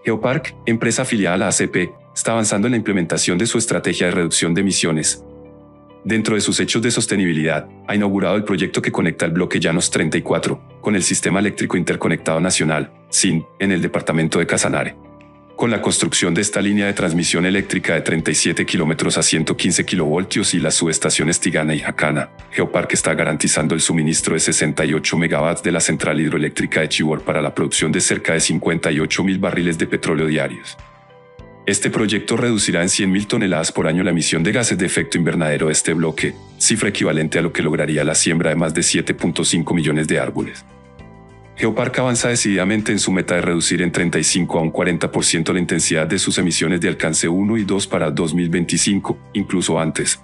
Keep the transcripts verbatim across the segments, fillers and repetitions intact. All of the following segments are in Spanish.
Geopark, empresa afiliada a la A C P, está avanzando en la implementación de su estrategia de reducción de emisiones. Dentro de sus hechos de sostenibilidad, ha inaugurado el proyecto que conecta el bloque Llanos treinta y cuatro con el Sistema Eléctrico Interconectado Nacional, S I N, en el departamento de Casanare. Con la construcción de esta línea de transmisión eléctrica de treinta y siete kilómetros a ciento quince kilovoltios y las subestaciones Tigana y Jacana, Geopark está garantizando el suministro de sesenta y ocho megawatts de la central hidroeléctrica de Chivor para la producción de cerca de cincuenta y ocho mil barriles de petróleo diarios. Este proyecto reducirá en cien mil toneladas por año la emisión de gases de efecto invernadero de este bloque, cifra equivalente a lo que lograría la siembra de más de siete punto cinco millones de árboles. Geopark avanza decididamente en su meta de reducir en treinta y cinco a un cuarenta por ciento la intensidad de sus emisiones de alcance uno y dos para dos mil veinticinco, incluso antes.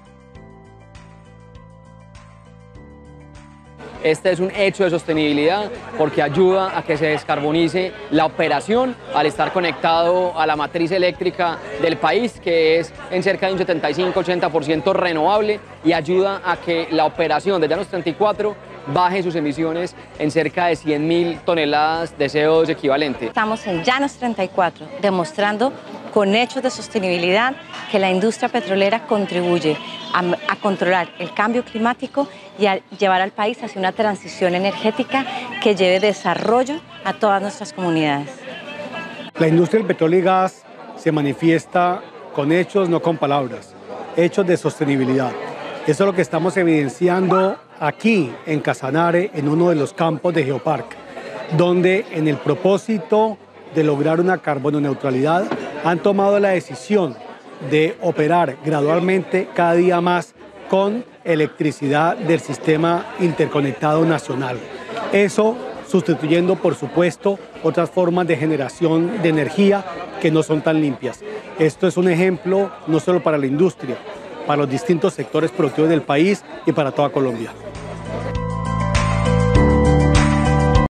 Este es un hecho de sostenibilidad porque ayuda a que se descarbonice la operación al estar conectado a la matriz eléctrica del país, que es en cerca de un setenta y cinco a ochenta por ciento renovable, y ayuda a que la operación de Llanos treinta y cuatro baje sus emisiones en cerca de cien mil toneladas de C O dos equivalente. Estamos en Llanos treinta y cuatro, demostrando con hechos de sostenibilidad que la industria petrolera contribuye a, a controlar el cambio climático y a llevar al país hacia una transición energética que lleve desarrollo a todas nuestras comunidades. La industria del petróleo y gas se manifiesta con hechos, no con palabras, hechos de sostenibilidad. Eso es lo que estamos evidenciando aquí en Casanare, en uno de los campos de Geopark, donde en el propósito de lograr una carbono neutralidad han tomado la decisión de operar gradualmente cada día más con electricidad del sistema interconectado nacional. Eso sustituyendo, por supuesto, otras formas de generación de energía que no son tan limpias. Esto es un ejemplo no solo para la industria, para los distintos sectores productivos del país y para toda Colombia.